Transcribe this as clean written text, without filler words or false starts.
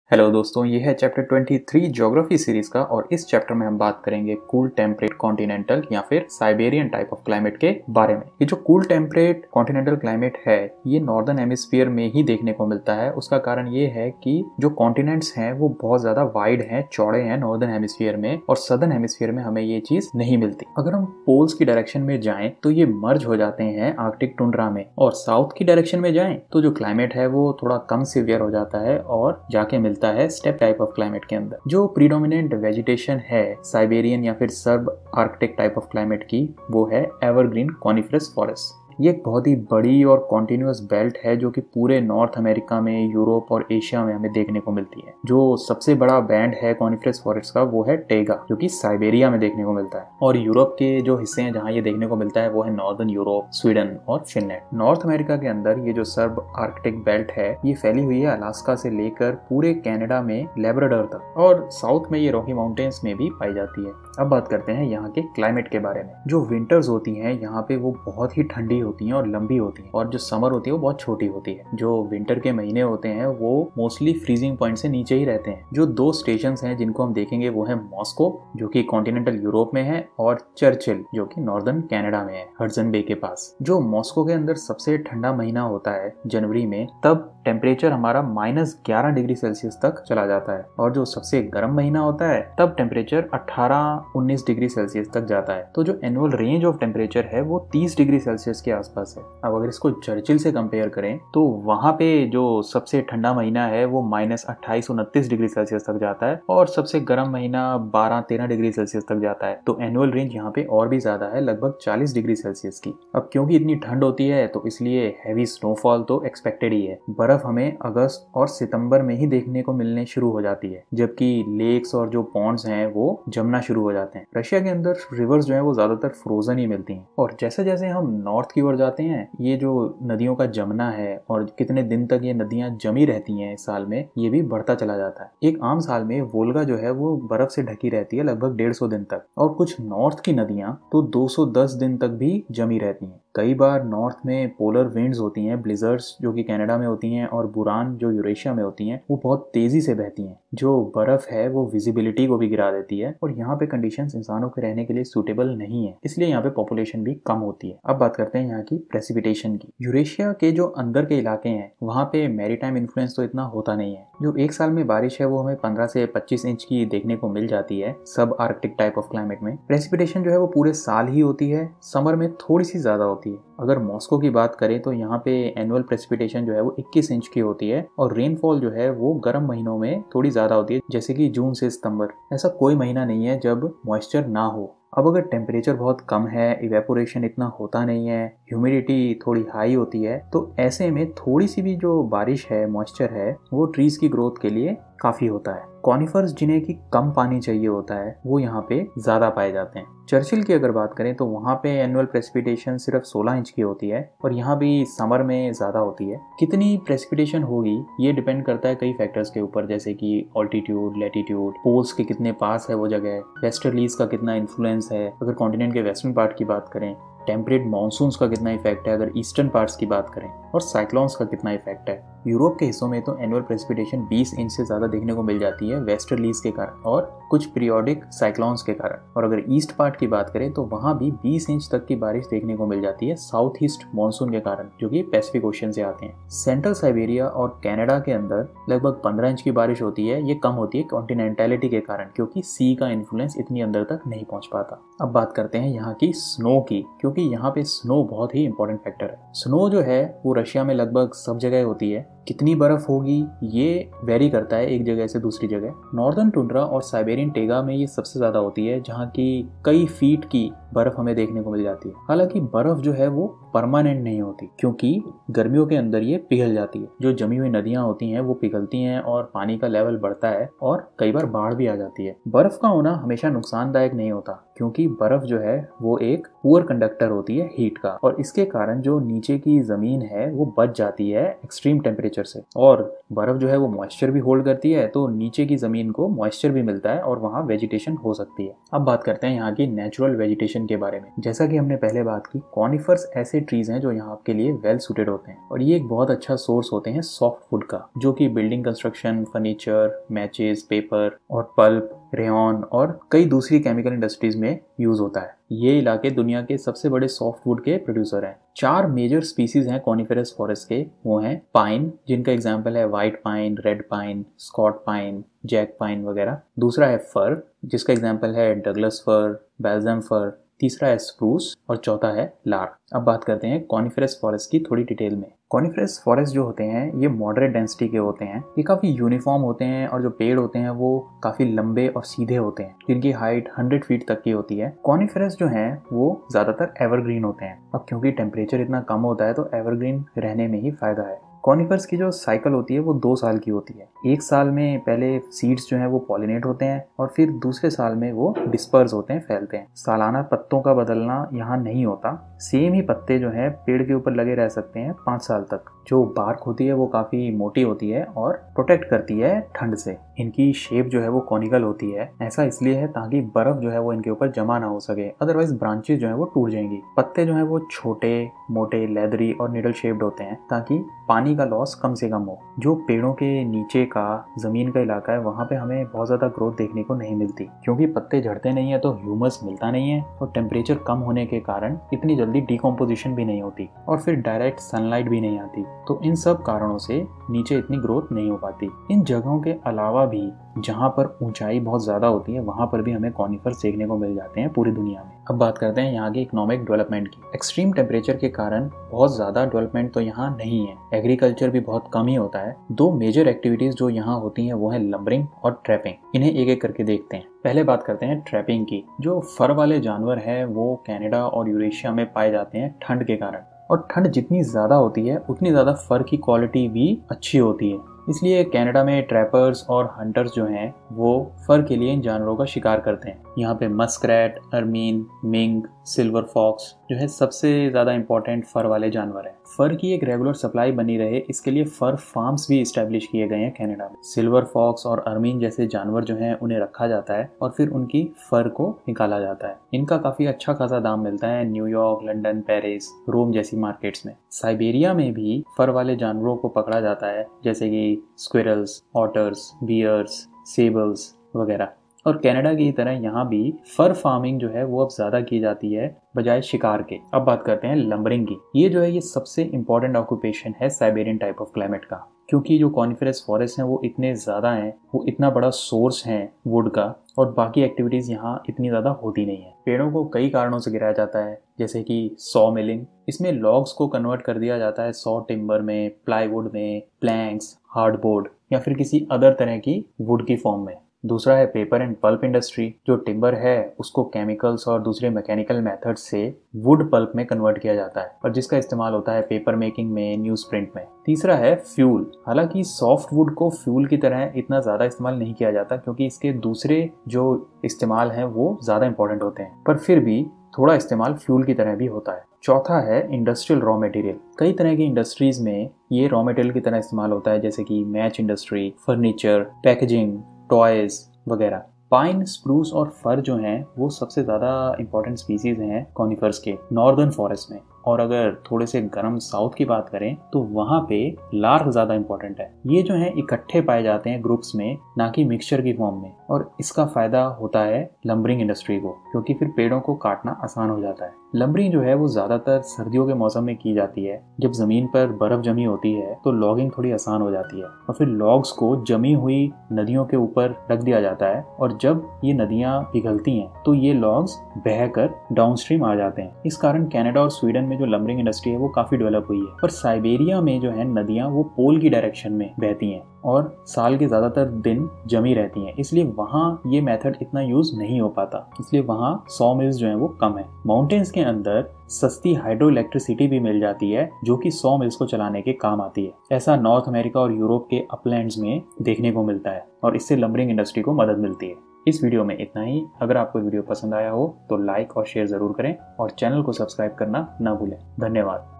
Hello दोस्तों, ये है चैप्टर 23 ज्योग्राफी सीरीज का। और इस चैप्टर में हम बात करेंगे कूल टेम्परेट कॉन्टिनेंटल या फिर साइबेरियन टाइप ऑफ क्लाइमेट के बारे में। ये जो कूल टेम्परेट कॉन्टिनेंटल क्लाइमेट है ये नॉर्दर्न हेमिस्फीयर में ही देखने को मिलता है। उसका कारण ये है कि जो कॉन्टिनेंट्स हैं वो बहुत ज्यादा वाइड हैं, चौड़े हैं नॉर्दर्न हेमिस्फीयर में, और सदर्न हेमिस्फीयर में हमें ये चीज नहीं मिलती। अगर हम पोल्स की डायरेक्शन में जाएं तो ये मर्ज हो जाते हैं आर्कटिक टुंड्रा में, और साउथ की डायरेक्शन में जाएं तो जो क्लाइमेट है वो थोड़ा कम सीवियर हो जाता है और जाके मिलता है स्टेप टाइप ऑफ क्लाइमेट के अंदर। जो प्रीडोमिनेंट वेजिटेशन है साइबेरियन या फिर सब आर्कटिक टाइप ऑफ क्लाइमेट की, वो है एवरग्रीन कॉनिफरस फॉरेस्ट। ये एक बहुत ही बड़ी और कॉन्टिन्यूअस बेल्ट है जो कि पूरे नॉर्थ अमेरिका में, यूरोप और एशिया में हमें देखने को मिलती है। जो सबसे बड़ा बैंड है कॉनिफरस फॉरेस्ट का वो है टेगा, जो कि साइबेरिया में देखने को मिलता है। और यूरोप के जो हिस्से हैं जहाँ ये देखने को मिलता है वो है नॉर्दर्न यूरोप, स्वीडन और फिनलैंड। नॉर्थ अमेरिका के अंदर ये जो सब आर्कटिक बेल्ट है ये फैली हुई है अलास्का से लेकर पूरे कनाडा में लेब्राडोर तक, और साउथ में ये रॉकी माउंटेन्स में भी पाई जाती है। अब बात करते हैं यहाँ के क्लाइमेट के बारे में। जो विंटर्स होती हैं यहाँ पे वो बहुत ही ठंडी होती हैं और लंबी होती हैं, और जो समर होती है वो बहुत छोटी होती है। जो विंटर के महीने होते हैं वो मोस्टली फ्रीजिंग पॉइंट से नीचे ही रहते हैं। जो दो स्टेशन हैं जिनको हम देखेंगे वो है मॉस्को, जो कि कॉन्टिनेंटल यूरोप में है, और चर्चिल, जो कि नॉर्दर्न कनाडा में है, हडसन बे के पास। जो मॉस्को के अंदर सबसे ठंडा महीना होता है जनवरी में, तब टेम्परेचर हमारा -11 डिग्री सेल्सियस तक चला जाता है, और जो सबसे गर्म महीना होता है तब टेम्परेचर 18-19 डिग्री सेल्सियस तक जाता है। तो जो एनुअल रेंज ऑफ टेम्परेचर है वो 30 डिग्री सेल्सियस के आसपास है। अब अगर इसको चर्चिल से कंपेयर करें तो वहां पे जो सबसे ठंडा महीना है वो -28-29 डिग्री सेल्सियस तक जाता है, और सबसे गर्म महीना 12-13 डिग्री सेल्सियस तक जाता है। तो एनुअल रेंज यहाँ पे और भी ज्यादा है, लगभग 40 डिग्री सेल्सियस की। अब क्योंकि इतनी ठंड होती है तो इसलिए हैवी स्नोफॉल तो एक्सपेक्टेड ही है। बर्फ हमें अगस्त और सितंबर में ही देखने को मिलने शुरू हो जाती है, जबकि लेक्स और जो पॉन्ड्स हैं वो जमना शुरू हो जाते हैं। रशिया के अंदर रिवर्स जो है वो ज्यादातर फ्रोजन ही मिलती हैं। और जैसे जैसे हम नॉर्थ की ओर जाते हैं ये जो नदियों का जमना है और कितने दिन तक ये नदियां जमी रहती हैं इस साल में, ये भी बढ़ता चला जाता है। एक आम साल में वोल्गा जो है वो बर्फ से ढकी रहती है लगभग 150 दिन तक, और कुछ नॉर्थ की नदियां तो 210 दिन तक भी जमी रहती हैं। कई बार नॉर्थ में पोलर विंड्स होती हैं, ब्लिजर्ड्स, जो कि कनाडा में होती हैं, और बुरान जो यूरेशिया में होती हैं, वो बहुत तेजी से बहती हैं। जो बर्फ है वो विजिबिलिटी को भी गिरा देती है, और यहाँ पे कंडीशंस इंसानों के रहने के लिए सूटेबल नहीं है, इसलिए यहाँ पे पॉपुलेशन भी कम होती है। अब बात करते हैं यहाँ की प्रेसिपिटेशन की। यूरेशिया के जो अंदर के इलाके हैं वहाँ पे मैरीटाइम इन्फ्लुएंस तो इतना होता नहीं है। जो एक साल में बारिश है वो हमें 15 से 25 इंच की देखने को मिल जाती है सब आर्कटिक टाइप ऑफ क्लाइमेट में। प्रेसिपिटेशन जो है वो पूरे साल ही होती है, समर में थोड़ी सी ज्यादा होती है। अगर मॉस्को की बात करें तो यहाँ पे एनुअल प्रेसिपिटेशन जो है वो 21 इंच की होती है, और रेनफॉल जो है वो गर्म महीनों में थोड़ी ज्यादा होती है, जैसे कि जून से सितंबर। ऐसा कोई महीना नहीं है जब मॉइस्चर ना हो। अब अगर टेम्परेचर बहुत कम है, इवेपोरेशन इतना होता नहीं है, ह्यूमिडिटी थोड़ी हाई होती है, तो ऐसे में थोड़ी सी भी जो बारिश है, मॉइस्चर है, वो ट्रीज की ग्रोथ के लिए काफी होता है। कॉनिफर्स जिन्हें की कम पानी चाहिए होता है वो यहाँ पे ज्यादा पाए जाते हैं। चर्चिल की अगर बात करें तो वहाँ पे एनुअल प्रेसिपिटेशन सिर्फ 16 इंच की होती है, और यहाँ भी समर में ज्यादा होती है। कितनी प्रेसिपिटेशन होगी ये डिपेंड करता है कई फैक्टर्स के ऊपर, जैसे कि ऑल्टीट्यूड, लैटिट्यूड, पोल्स के कितने पास है वो जगह, वेस्टर्लीज का कितना इन्फ्लुएंस है, अगर कॉन्टिनेंट के वेस्टर्न पार्ट की बात करें, टेम्परेट मानसून्स का कितना इफेक्ट है अगर ईस्टर्न पार्ट्स की बात करें, और साइक्लोन्स का कितना इफेक्ट है। यूरोप के हिस्सों में तो एनुअल प्रेसिपिटेशन 20 इंच से ज्यादा देखने को मिल जाती है वेस्टर्लीज के कारण और कुछ पीरियोडिक साइक्लोन्स के कारण। और अगर ईस्ट पार्ट की बात करें तो वहां भी 20 इंच तक की बारिश देखने को मिल जाती है साउथ ईस्ट मानसून के कारण, जो कि पैसिफिक ओशन से आते हैं। सेंट्रल साइबेरिया और कनाडा के अंदर लगभग 15 इंच की बारिश होती है। ये कम होती है कॉन्टिनेंटैलिटी के कारण, क्योंकि सी का इन्फ्लुएंस इतनी अंदर तक नहीं पहुंच पाता। अब बात करते हैं यहाँ की स्नो की, क्योंकि यहाँ पे स्नो बहुत ही इंपॉर्टेंट फैक्टर है। स्नो जो है वो रशिया में लगभग सब जगह होती है। कितनी बर्फ होगी ये वेरी करता है एक जगह से दूसरी जगह। नॉर्दर्न टुंड्रा और साइबेरियन टेगा में ये सबसे ज्यादा होती है, जहाँ की कई फीट की बर्फ हमें देखने को मिल जाती है। हालांकि बर्फ जो है वो परमानेंट नहीं होती, क्योंकि गर्मियों के अंदर ये पिघल जाती है। जो जमी हुई नदियां होती हैं वो पिघलती हैं और पानी का लेवल बढ़ता है, और कई बार बाढ़ भी आ जाती है। बर्फ का होना हमेशा नुकसानदायक नहीं होता, क्योंकि बर्फ जो है वो एक पुअर कंडक्टर होती है हीट का, और इसके कारण जो नीचे की जमीन है वो बच जाती है एक्सट्रीम टेम्परेचर टेम्परेचर से। और बर्फ जो है वो मॉइस्चर भी होल्ड करती है, तो नीचे की ज़मीन को मॉइस्चर भी मिलता है और वहाँ वेजिटेशन हो सकती है। अब बात करते हैं यहाँ की नेचुरल वेजिटेशन के बारे में। जैसा कि हमने पहले बात की, कॉनिफर्स ऐसे ट्रीज हैं जो यहाँ के लिए वेल सूटेड होते हैं और ये एक बहुत अच्छा सोर्स होते हैं सॉफ्ट वुड का, जो कि building construction, furniture, matches, paper और पल्प, रेयन और कई दूसरी केमिकल इंडस्ट्रीज में यूज होता है। ये इलाके दुनिया के सबसे बड़े सॉफ्ट वुड के प्रोड्यूसर हैं। 4 मेजर स्पीसीज हैं कॉनिफेरस फॉरेस्ट के। वो हैं पाइन, जिनका एग्जांपल है white pine, red pine, Scot pine, jack pine वगैरह। दूसरा है फर, जिसका एग्जांपल है डगलस फर, बेल्जम फर। तीसरा है स्प्रूस और चौथा है लार। अब बात करते हैं कॉनिफेरस फॉरेस्ट की थोड़ी डिटेल में। कॉनिफेरस फॉरेस्ट जो होते हैं ये मॉडरेट डेंसिटी के होते हैं। ये काफ़ी यूनिफॉर्म होते हैं और जो पेड़ होते हैं वो काफ़ी लंबे और सीधे होते हैं, जिनकी हाइट 100 फीट तक की होती है। कॉनिफेरस जो हैं वो ज़्यादातर एवरग्रीन होते हैं। अब क्योंकि टेम्परेचर इतना कम होता है तो एवरग्रीन रहने में ही फ़ायदा है। कॉनिफर्स की जो साइकिल होती है वो 2 साल की होती है। एक साल में पहले सीड्स जो हैं वो पॉलिनेट होते हैं और फिर दूसरे साल में वो डिस्पर्स होते हैं, फैलते हैं। सालाना पत्तों का बदलना यहाँ नहीं होता। सेम ही पत्ते जो हैं पेड़ के ऊपर लगे रह सकते हैं 5 साल तक। जो बार्क होती है वो काफ़ी मोटी होती है और प्रोटेक्ट करती है ठंड से। इनकी शेप जो है वो कॉनिकल होती है। ऐसा इसलिए है ताकि बर्फ जो है वो इनके ऊपर जमा ना हो सके, अदरवाइज ब्रांचेस जो है वो टूट जाएंगी। पत्ते जो है वो छोटे, मोटे, लेदरी और निडल शेप्ड होते हैं ताकि पानी का लॉस कम से कम हो। जो पेड़ों के नीचे का जमीन का इलाका है वहाँ पे हमें बहुत ज़्यादा ग्रोथ देखने को नहीं मिलती, क्योंकि पत्ते झड़ते नहीं है तो ह्यूमस मिलता नहीं है और टेम्परेचर कम होने के कारण इतनी जल्दी डिकम्पोजिशन भी नहीं होती और फिर डायरेक्ट सनलाइट भी नहीं आती। तो इन सब कारणों से नीचे इतनी ग्रोथ नहीं हो पाती। इन जगहों के अलावा भी जहाँ पर ऊंचाई बहुत ज़्यादा होती है वहाँ पर भी हमें कॉनिफर्स देखने को मिल जाते हैं पूरी दुनिया में। अब बात करते हैं यहाँ की इकोनॉमिक डेवलपमेंट की। एक्सट्रीम टेम्परेचर के कारण बहुत ज़्यादा डेवलपमेंट तो यहाँ नहीं है। एग्रीकल्चर भी बहुत कम ही होता है। 2 मेजर एक्टिविटीज़ जो यहाँ होती हैं वो है लंबरिंग और ट्रैपिंग। इन्हें एक एक करके देखते हैं। पहले बात करते हैं ट्रैपिंग की। जो फर वाले जानवर हैं वो कनाडा और यूरेशिया में पाए जाते हैं ठंड के कारण, और ठंड जितनी ज़्यादा होती है उतनी ज़्यादा फर की क्वालिटी भी अच्छी होती है। इसलिए कनाडा में ट्रैपर्स और हंटर्स जो हैं वो फर के लिए इन जानवरों का शिकार करते हैं। यहाँ पे muskrat, ermine, mink, silver fox जो है सबसे ज़्यादा इंपॉर्टेंट फर वाले जानवर हैं। फर की एक रेगुलर सप्लाई बनी रहे इसके लिए फर फार्म्स भी इस्टेब्लिश किए गए हैं कनाडा में। सिल्वर फॉक्स और अर्मीन जैसे जानवर जो हैं उन्हें रखा जाता है और फिर उनकी फर को निकाला जाता है। इनका काफ़ी अच्छा खासा दाम मिलता है न्यूयॉर्क, लंदन, पेरिस, रोम जैसी मार्केट्स में। साइबेरिया में भी फर वाले जानवरों को पकड़ा जाता है, जैसे कि स्क्विरल्स, ऑटर्स, बियर्स, सेबल्स वगैरह। और कनाडा की तरह यहाँ भी फर फार्मिंग जो है वो अब ज़्यादा की जाती है बजाय शिकार के। अब बात करते हैं लंबरिंग की। ये जो है ये सबसे इम्पॉर्टेंट ऑक्यूपेशन है साइबेरियन टाइप ऑफ क्लाइमेट का, क्योंकि जो कॉनिफेरस फॉरेस्ट हैं वो इतने ज़्यादा हैं, वो इतना बड़ा सोर्स है वुड का, और बाकी एक्टिविटीज़ यहाँ इतनी ज़्यादा होती नहीं है। पेड़ों को कई कारणों से गिराया जाता है, जैसे कि सॉ मिलिंग। इसमें लॉग्स को कन्वर्ट कर दिया जाता है सॉ टिम्बर में, प्लाईवुड में, प्लैंक्स, हार्डबोर्ड या फिर किसी अदर तरह की वुड की फॉर्म में। दूसरा है पेपर एंड पल्प इंडस्ट्री। जो टिम्बर है उसको केमिकल्स और दूसरे मैकेनिकल मेथड्स से वुड पल्प में कन्वर्ट किया जाता है और जिसका इस्तेमाल होता है पेपर मेकिंग में, न्यूज प्रिंट में। तीसरा है फ्यूल। हालांकि सॉफ्ट वुड को फ्यूल की तरह इतना ज़्यादा इस्तेमाल नहीं किया जाता क्योंकि इसके दूसरे जो इस्तेमाल हैं वो ज़्यादा इंपॉर्टेंट होते हैं, पर फिर भी थोड़ा इस्तेमाल फ्यूल की तरह भी होता है। चौथा है इंडस्ट्रियल रॉ मटेरियल। कई तरह की इंडस्ट्रीज में ये रॉ मटेरियल की तरह इस्तेमाल होता है, जैसे कि match industry, furniture, packaging, toys वगैरह। पाइन, स्प्रूस और फर जो हैं वो सबसे ज़्यादा इंपॉर्टेंट स्पीसीज हैं कॉनिफर्स के नॉर्दर्न फॉरेस्ट में। और अगर थोड़े से गर्म साउथ की बात करें तो वहाँ पे लार्क ज़्यादा इंपॉर्टेंट है। ये जो है इकट्ठे पाए जाते हैं ग्रुप्स में, ना कि मिक्सचर की फॉर्म में, और इसका फ़ायदा होता है लंबरिंग इंडस्ट्री को, क्योंकि फिर पेड़ों को काटना आसान हो जाता है। लंबरिंग जो है वो ज़्यादातर सर्दियों के मौसम में की जाती है। जब ज़मीन पर बर्फ़ जमी होती है तो लॉगिंग थोड़ी आसान हो जाती है और फिर लॉग्स को जमी हुई नदियों के ऊपर रख दिया जाता है, और जब ये नदियाँ पिघलती हैं तो ये लॉग्स बहकर डाउनस्ट्रीम आ जाते हैं। इस कारण कनाडा और स्वीडन में जो लंबरिंग इंडस्ट्री है वो काफ़ी डेवलप हुई है। पर साइबेरिया में जो है नदियाँ वो पोल की डायरेक्शन में बहती हैं और साल के ज़्यादातर दिन जमी रहती हैं, इसलिए वहाँ ये मेथड इतना यूज़ नहीं हो पाता, इसलिए वहाँ सॉ मिल्स जो हैं वो कम है। माउंटेन्स के अंदर सस्ती हाइड्रो इलेक्ट्रिसिटी भी मिल जाती है जो कि सॉ मिल्स को चलाने के काम आती है। ऐसा नॉर्थ अमेरिका और यूरोप के अपलैंड्स में देखने को मिलता है और इससे लंबरिंग इंडस्ट्री को मदद मिलती है। इस वीडियो में इतना ही। अगर आपको वीडियो पसंद आया हो तो लाइक और शेयर ज़रूर करें और चैनल को सब्सक्राइब करना ना भूलें। धन्यवाद।